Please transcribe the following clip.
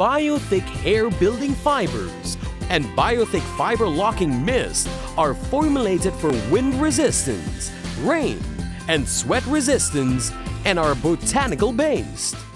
BioTHIK Hair Building Fibers and BioTHIK Fiber Locking Mist are formulated for wind resistance, rain, and sweat resistance and are botanical based.